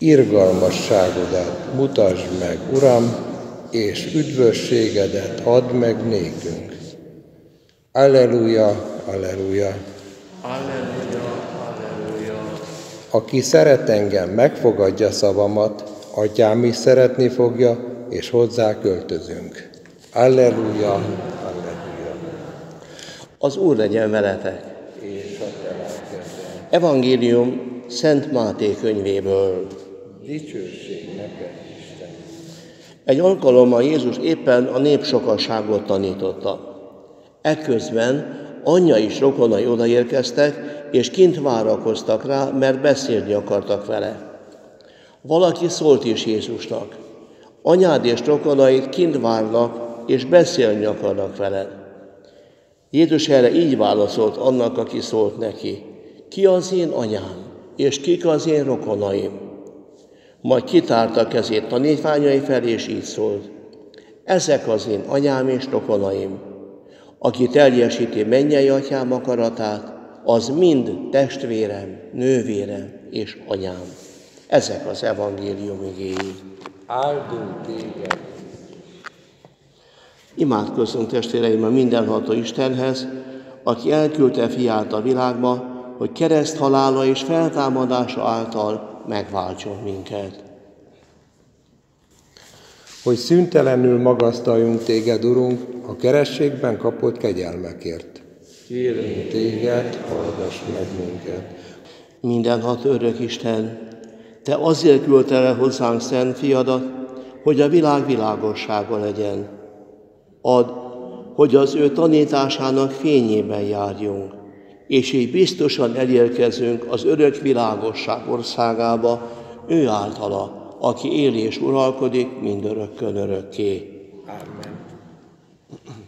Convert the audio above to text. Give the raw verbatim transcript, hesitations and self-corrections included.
Irgalmasságodat mutasd meg, Uram, és üdvösségedet add meg nékünk. Alleluja, alleluja. Alleluja, alleluja. Aki szeret engem, megfogadja szavamat, Atyám is szeretni fogja, és hozzá költözünk. Alleluja, alleluja. Az Úr legyen veletek. És a te lelkeddel. Evangélium Szent Máté könyvéből. Dicsőség neked, Isten. Egy alkalommal Jézus éppen a népsokasságot tanította. Ekközben anyja és rokonai odaérkeztek, és kint várakoztak rá, mert beszélni akartak vele. Valaki szólt is Jézusnak: anyád és rokonaid kint várnak, és beszélni akarnak veled. Jézus erre így válaszolt annak, aki szólt neki: ki az én anyám, és kik az én rokonaim? Majd kitárta kezét tanítványai felé, és így szólt: ezek az én anyám és rokonaim. Aki teljesíti mennyei atyám akaratát, az mind testvérem, nővérem és anyám. Ezek az evangélium igéi. Áldunk téged. Imádkozzunk, testvéreim, a mindenható Istenhez, aki elküldte fiát a világba, hogy kereszt halála és feltámadása által megváltson minket. Hogy szüntelenül magasztaljunk téged, Urunk, a kerességben kapott kegyelmekért. Kérünk téged, hallgass meg minket. Mindenható örök Isten, te azért küldtél el hozzánk szent fiadat, hogy a világ világossága legyen. Add, hogy az ő tanításának fényében járjunk, és így biztosan elérkezünk az örök világosság országába, ő általa, aki él és uralkodik mindörökkön örökké. Amen.